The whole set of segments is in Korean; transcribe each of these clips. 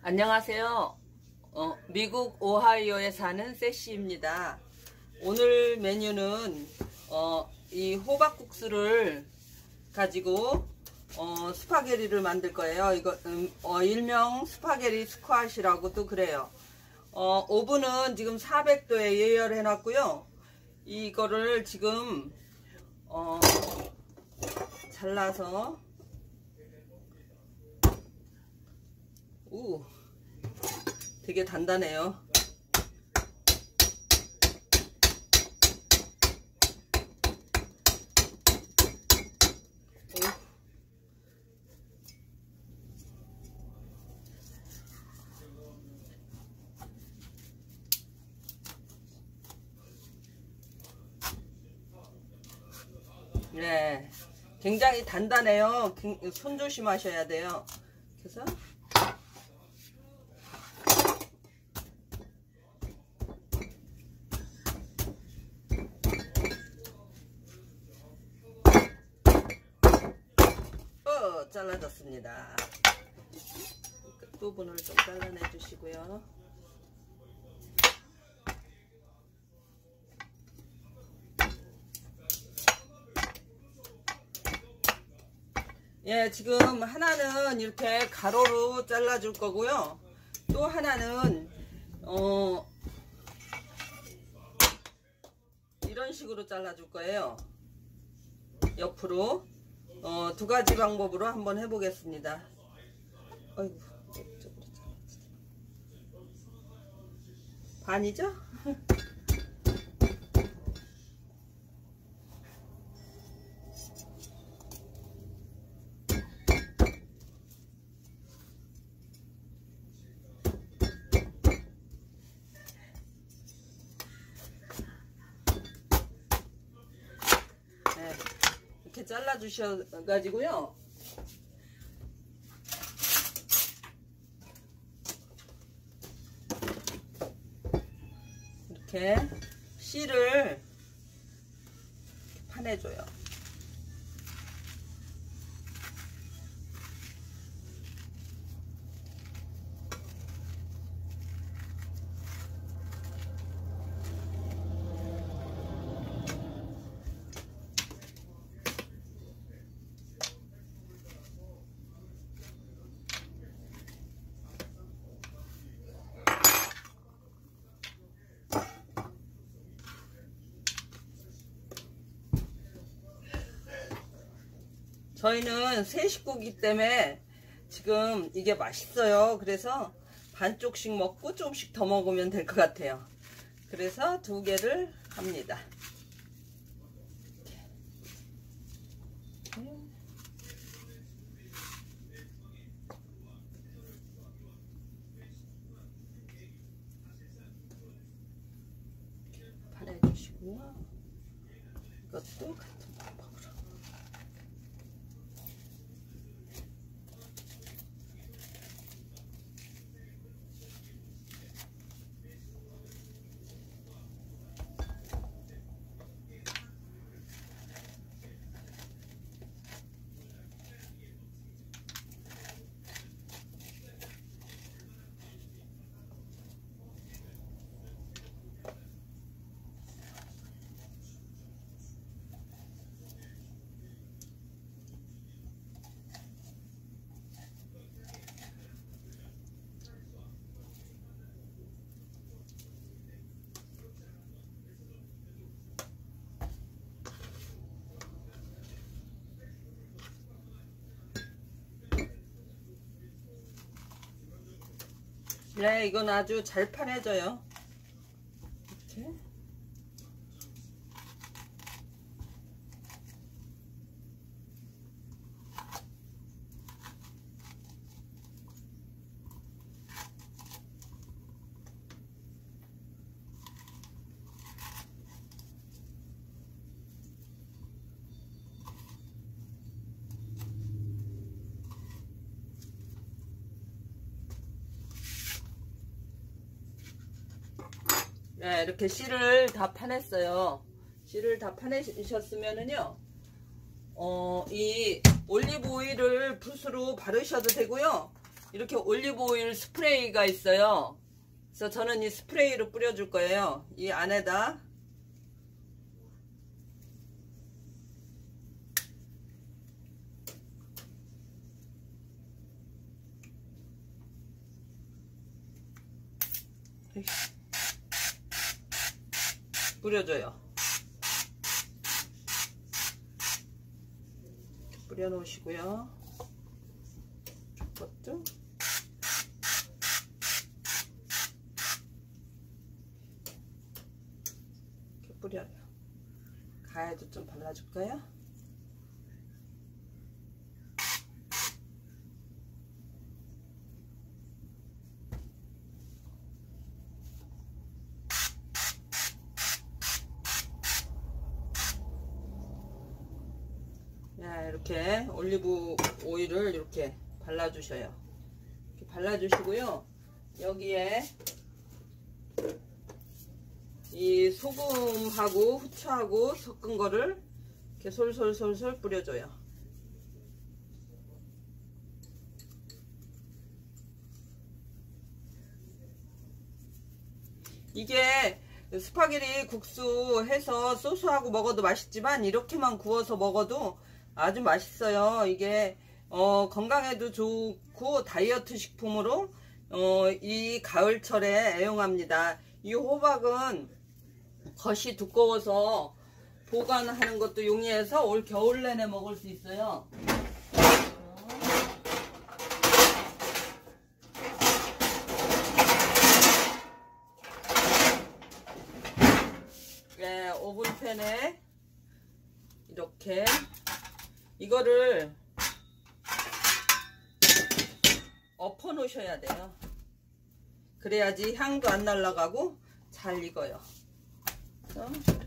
안녕하세요. 미국 오하이오에 사는 세시입니다. 오늘 메뉴는 이 호박국수를 가지고 스파게티를 만들 거예요. 이거 일명 스파게티 스쿼시라고도 그래요. 오븐은 지금 400도에 예열해 놨고요. 이거를 지금 잘라서 되게 단단해요. 네, 굉장히 단단해요. 손 조심하셔야 돼요. 그래서 잘라졌습니다. 끝부분을 좀 잘라내 주시고요. 예, 지금 하나는 이렇게 가로로 잘라 줄 거고요. 또 하나는 이런 식으로 잘라 줄 거예요. 옆으로. 두 가지 방법으로 한번 해보겠습니다. 어이구, 반이죠? 네, 이렇게 잘라 주셔 가지고요. 이렇게 씨를 파내줘요. 저희는 세 식구기 때문에 지금 이게 맛있어요. 그래서 반쪽씩 먹고 조금씩 더 먹으면 될 것 같아요. 그래서 두 개를 합니다. 파내주시고요. 이것도 같은 방법으로. 네, 이건 아주 잘 파내져요. 이렇게. 네, 이렇게 씨를 다 파냈어요. 씨를 다 파내셨으면은요, 이 올리브 오일을 붓으로 바르셔도 되고요. 이렇게 올리브 오일 스프레이가 있어요. 그래서 저는 이 스프레이로 뿌려줄 거예요. 이 안에다 뿌려줘요. 뿌려 놓으시고요. 이것도 이렇게 뿌려요. 가에도 좀 발라줄까요? 이렇게 올리브 오일을 이렇게 발라주셔요. 이렇게 발라주시고요. 여기에 이 소금하고 후추하고 섞은 거를 이렇게 솔솔솔솔 뿌려줘요. 이게 스파게티 국수 해서 소스하고 먹어도 맛있지만 이렇게만 구워서 먹어도 아주 맛있어요. 이게 건강에도 좋고 다이어트 식품으로 이 가을철에 애용합니다. 이 호박은 겉이 두꺼워서 보관하는 것도 용이해서 올 겨울 내내 먹을 수 있어요. 네, 오븐팬에 이렇게 이거를 엎어 놓으셔야 돼요. 그래야지 향도 안 날아가고 잘 익어요. 그래서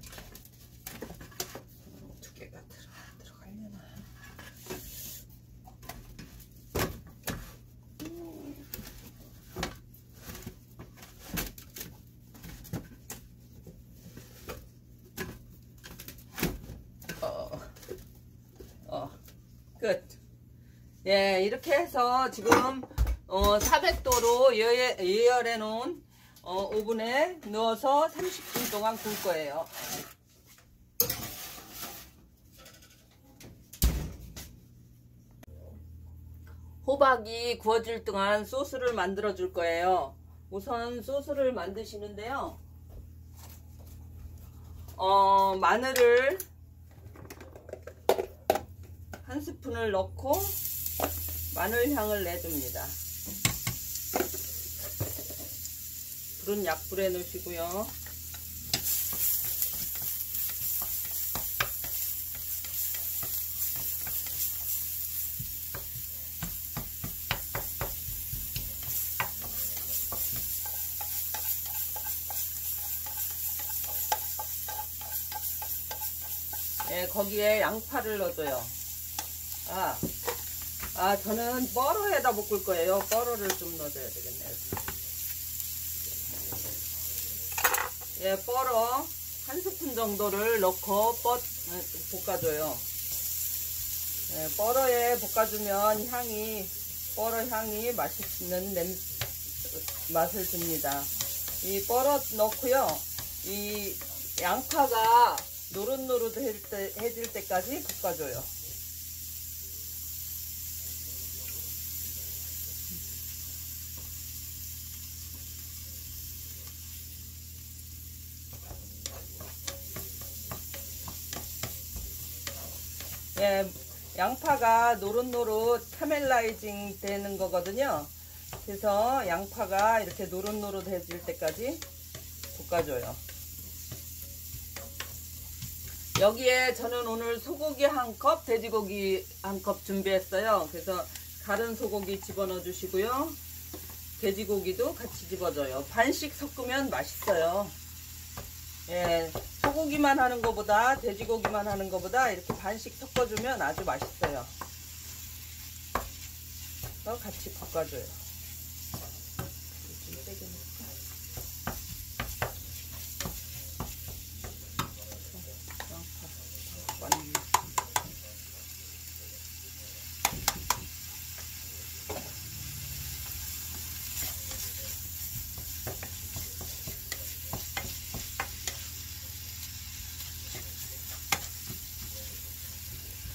두 개가 들어가려나. 끝. 예, 이렇게 해서 지금 400도로 예열해 놓은 오븐에 넣어서 30분 동안 구울 거예요. 호박이 구워질 동안 소스를 만들어 줄 거예요. 우선 소스를 만드시는데요. 마늘을 한 스푼을 넣고 마늘 향을 내줍니다. 불은 약불에 넣으시고요. 예, 거기에 양파를 넣어줘요. 저는 뻐러에다 볶을 거예요. 뻐러를 좀 넣어줘야 되겠네요. 예, 뻐러 한 스푼 정도를 넣고 볶아줘요. 예, 뻐러에 볶아주면 뻐러 향이 맛있는 맛을 줍니다. 이 뻐러 넣고요. 이 양파가 노릇노릇해질 때까지 볶아줘요. 예, 양파가 노릇노릇 카멜라이징 되는 거거든요. 그래서 양파가 이렇게 노릇노릇해질 때까지 볶아줘요. 여기에 저는 오늘 소고기 1컵, 돼지고기 1컵 준비했어요. 그래서 다른 소고기 집어넣어 주시고요. 돼지고기도 같이 집어줘요. 반씩 섞으면 맛있어요. 예, 소고기만 하는 것보다 돼지고기만 하는 것보다 이렇게 반씩 섞어주면 아주 맛있어요. 그래서 같이 볶아줘요. 좀 세게 넣을까?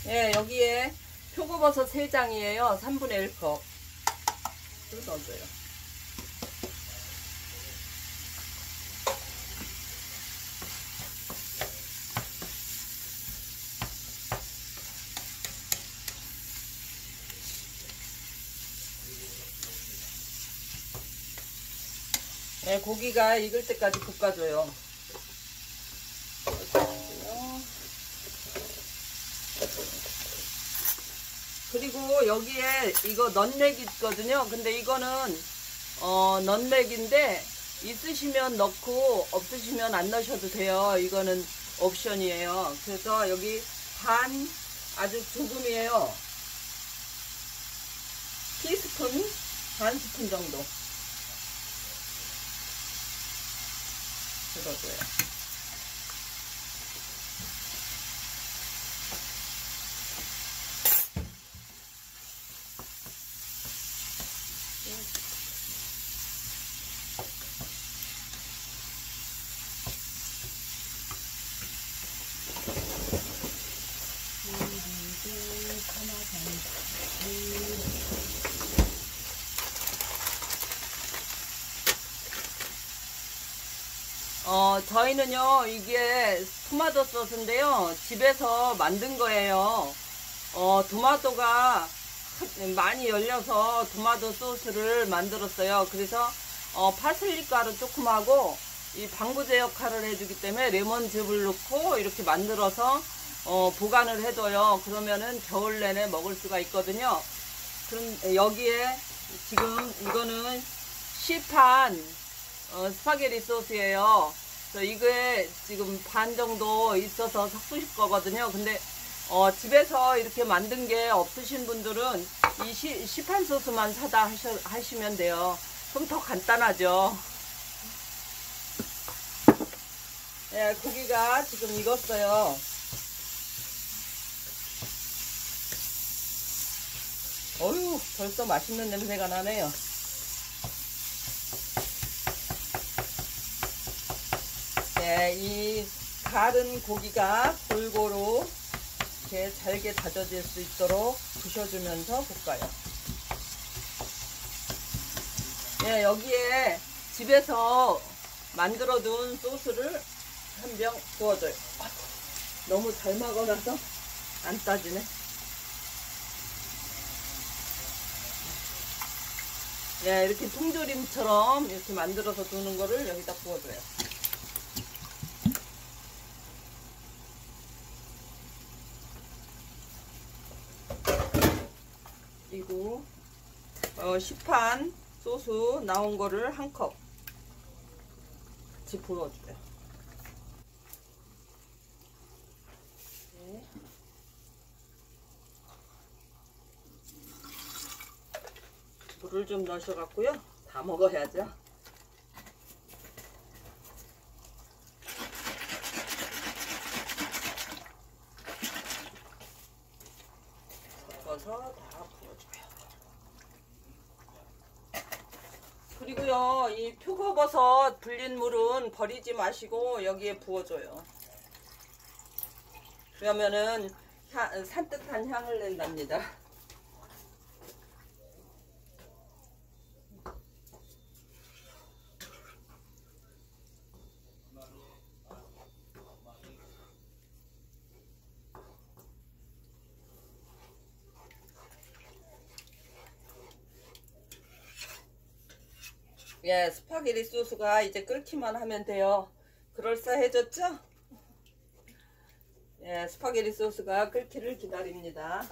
예, 여기에 표고버섯 3장이에요. 3분의 1컵. 을 넣어줘요. 네, 고기가 익을 때까지 볶아줘요. 그리고 여기에 이거 넌맥 있거든요. 근데 이거는 넌맥인데 있으시면 넣고 없으시면 안 넣으셔도 돼요. 이거는 옵션이에요. 그래서 여기 반, 아주 조금이에요. 티스푼, 반 스푼 정도 넣어줘요. 저희는요, 이게 토마토 소스인데요, 집에서 만든 거예요. 토마토가 많이 열려서 토마토 소스를 만들었어요. 그래서 파슬리 가루 조금 하고 이 방부제 역할을 해주기 때문에 레몬즙을 넣고 이렇게 만들어서 보관을 해둬요. 그러면은 겨울 내내 먹을 수가 있거든요. 그럼 여기에 지금 이거는 시판 스파게티 소스예요. 그래서 이게 지금 반 정도 있어서 섞으실 거거든요. 근데 집에서 이렇게 만든 게 없으신 분들은 이 시판 소스만 사다 하시면 돼요. 그럼 더 간단하죠. 네, 고기가 지금 익었어요. 어휴, 벌써 맛있는 냄새가 나네요. 네, 이 갈은 고기가 골고루 이렇게 잘게 다져질 수 있도록 부셔주면서 볶아요. 네, 여기에 집에서 만들어둔 소스를 한 병 부어줘요. 너무 잘 막아놔서 안 따지네. 네, 이렇게 통조림처럼 이렇게 만들어서 두는 거를 여기다 부어줘요. 그리고 시판 소스 나온 거를 한 컵 같이 부어줘요. 네. 물을 좀 넣으셔갖고요. 다 먹어야죠. 섞어서 다 부어줘요. 그리고요, 이 표고버섯 불린 물은 버리지 마시고 여기에 부어줘요. 그러면은 산뜻한 향을 낸답니다. 예, 스파게티 소스가 이제 끓기만 하면 돼요. 그럴싸해졌죠? 예, 스파게티 소스가 끓기를 기다립니다.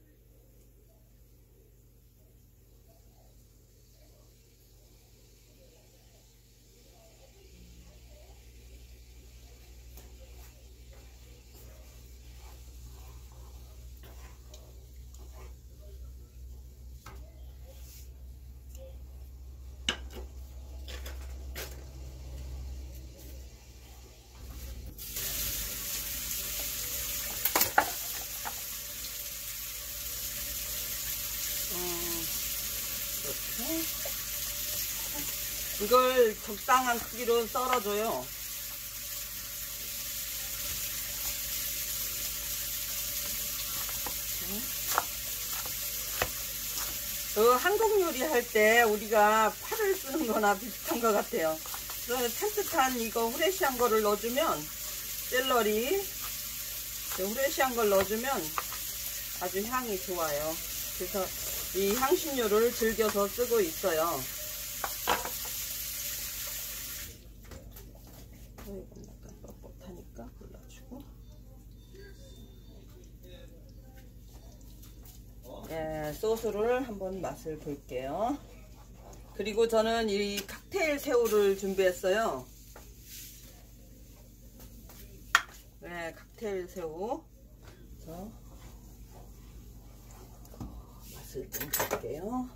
이걸 적당한 크기로 썰어줘요. 한국 요리 할 때 우리가 파를 쓰는 거나 비슷한 것 같아요. 그래서 산뜻한 이거 후레쉬한 거를 넣어주면, 샐러리 후레쉬한 걸 넣어주면 아주 향이 좋아요. 그래서 이 향신료를 즐겨서 쓰고 있어요. 이건 약간 뻣뻣하니까 골라주고. 예, 소스를 한번 맛을 볼게요. 그리고 저는 이 칵테일 새우를 준비했어요. 네, 칵테일 새우. 그래서 맛을 좀 볼게요.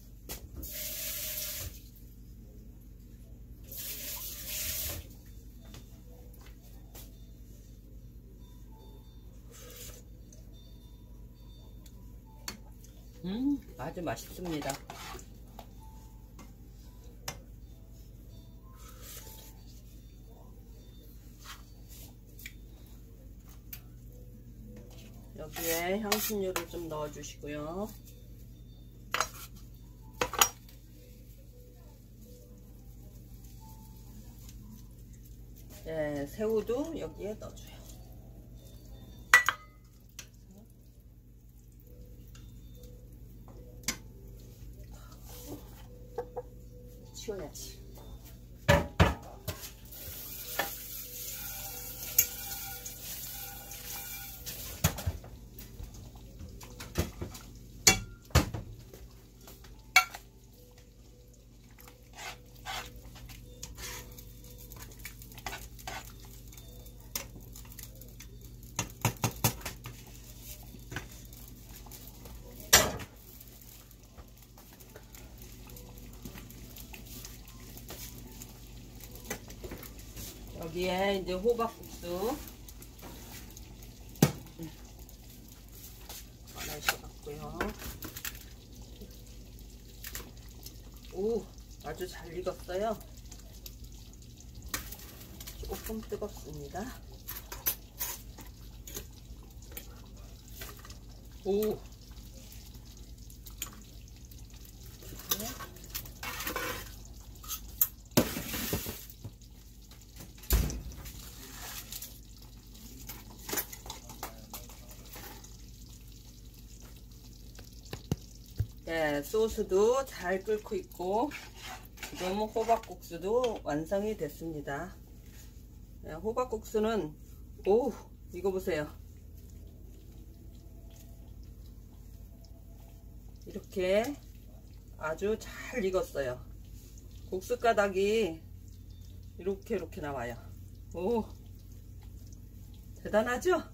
아주 맛있습니다. 여기에 향신료를 좀 넣어주시고요. 네, 새우도 여기에 넣어줘요. 치워야지. 여기에 이제 호박국수 말아셔갖고요. 오, 아주 잘 익었어요. 조금 뜨겁습니다. 오, 네, 소스도 잘 끓고 있고 지금 호박국수도 완성이 됐습니다. 네, 호박국수는 오, 이거 보세요. 이렇게 아주 잘 익었어요. 국수 가닥이 이렇게 나와요. 오, 대단하죠?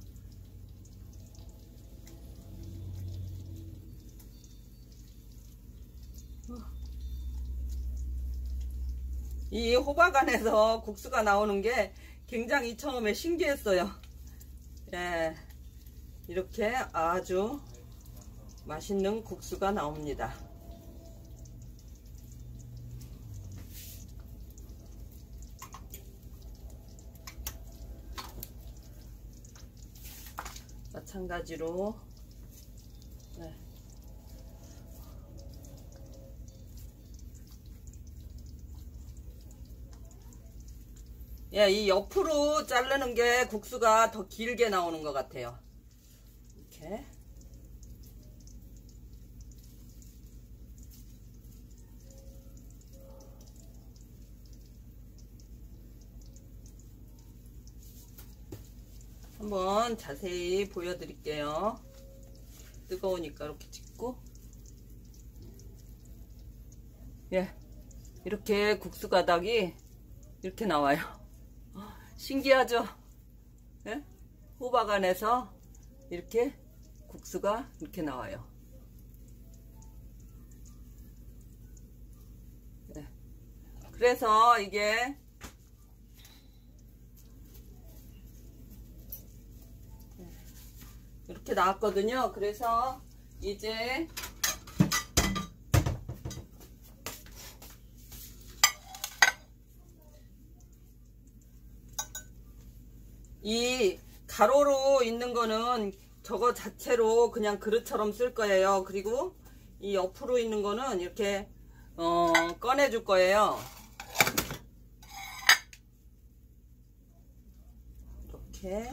이 호박 안에서 국수가 나오는 게 굉장히 처음에 신기했어요. 예, 이렇게 아주 맛있는 국수가 나옵니다. 마찬가지로 네. 예, 이 옆으로 자르는 게 국수가 더 길게 나오는 것 같아요. 이렇게. 한번 자세히 보여드릴게요. 뜨거우니까 이렇게 찍고. 예, 이렇게 국수 가닥이 이렇게 나와요. 신기하죠? 예? 호박 안에서 이렇게 국수가 이렇게 나와요. 예. 그래서 이게 이렇게 나왔거든요. 그래서 이제 이 가로로 있는 거는 저거 자체로 그냥 그릇처럼 쓸 거예요. 그리고 이 옆으로 있는 거는 이렇게 꺼내줄 거예요. 이렇게.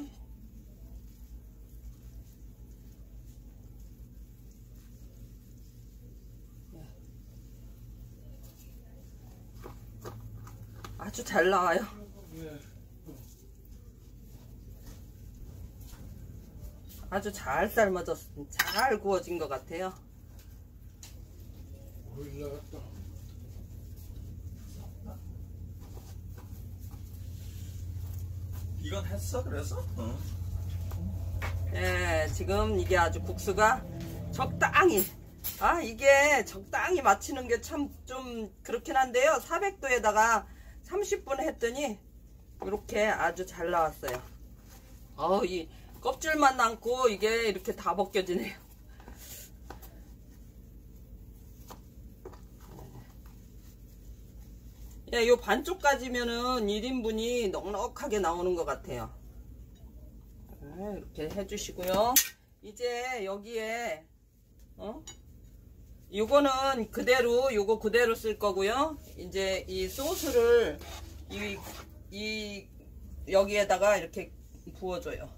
아주 잘 나와요. 아주 잘 잘 구워진 것 같아요. 올라갔다. 이건 했어 그래서? 예, 지금 이게 아주 국수가 적당히, 이게 적당히 맞추는 게 참 좀 그렇긴 한데요. 400도에다가 30분 했더니 이렇게 아주 잘 나왔어요. 이 껍질만 남고 이게 이렇게 다 벗겨지네요. 예, 요 반쪽까지면은 1인분이 넉넉하게 나오는 것 같아요. 이렇게 해주시고요. 이제 여기에 요거는 그대로 요거 그대로 쓸 거고요. 이제 이 소스를 여기에다가 이렇게 부어줘요.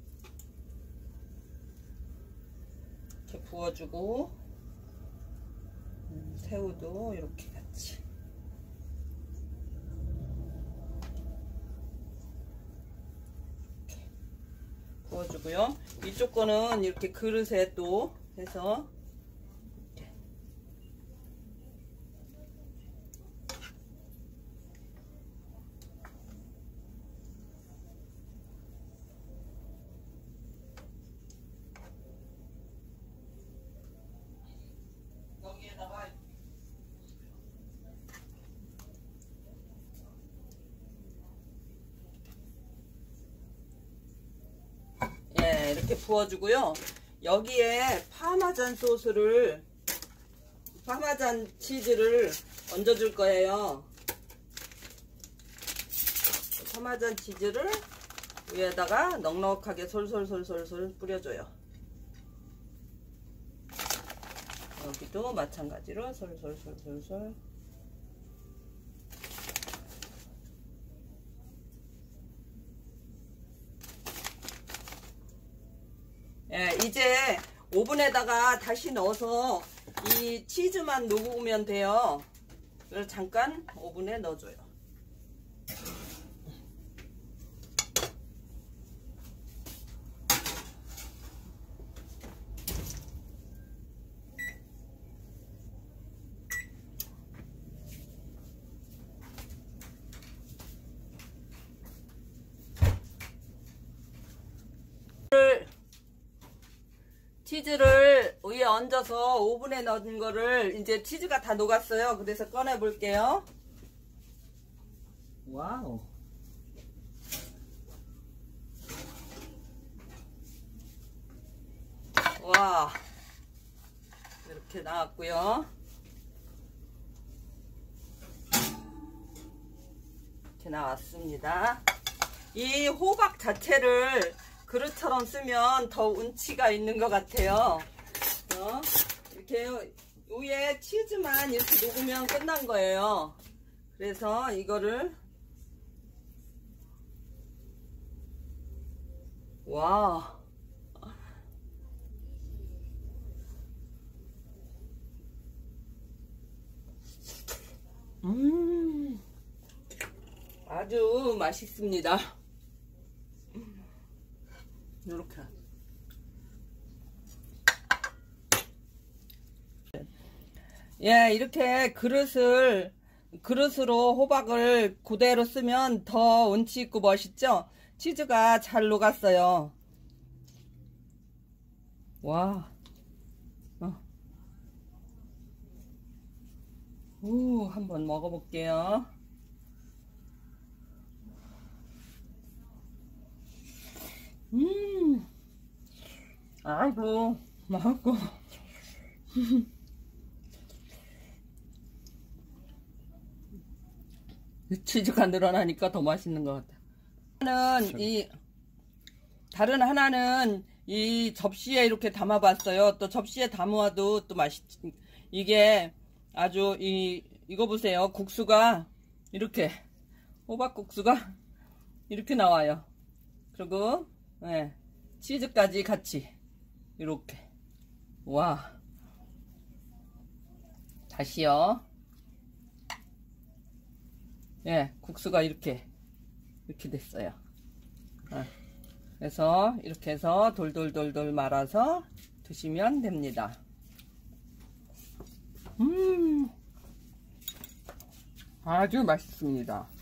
이렇게 부어주고 새우도 이렇게 같이. 부어주고요. 이쪽 거는 이렇게 그릇에 또 해서 이렇게. 여기에다가 이렇게 부어주고요. 여기에 파마잔 치즈를 얹어줄 거예요. 파마잔 치즈를 위에다가 넉넉하게 솔솔솔솔솔 뿌려줘요. 여기도 마찬가지로 솔솔솔솔솔. 예, 이제 오븐에다가 다시 넣어서 이 치즈만 녹으면 돼요. 그래서 잠깐 오븐에 넣어줘요. 치즈를 위에 얹어서 오븐에 넣은 거를 이제 치즈가 다 녹았어요. 그래서 꺼내 볼게요. 와우. 와. 이렇게 나왔고요. 이렇게 나왔습니다. 이 호박 자체를 그릇처럼 쓰면 더 운치가 있는 것 같아요. 이렇게 위에 치즈만 이렇게 녹으면 끝난 거예요. 그래서 이거를 와. 아주 맛있습니다. 이렇게. 예, 이렇게 그릇으로 호박을 그대로 쓰면 더 운치 있고 멋있죠? 치즈가 잘 녹았어요. 와. 한번 먹어볼게요. 아이고, 맛있고. 치즈가 늘어나니까 더 맛있는 것 같아. 다른 하나는 이 접시에 이렇게 담아봤어요. 또 접시에 담아도 또 이게 아주 이거 보세요. 국수가 이렇게 호박국수가 이렇게 나와요. 그리고 예, 치즈까지 같이 이렇게. 와, 다시요. 예, 국수가 이렇게 됐어요. 그래서 이렇게 해서 돌돌돌돌 말아서 드시면 됩니다. 아주 맛있습니다.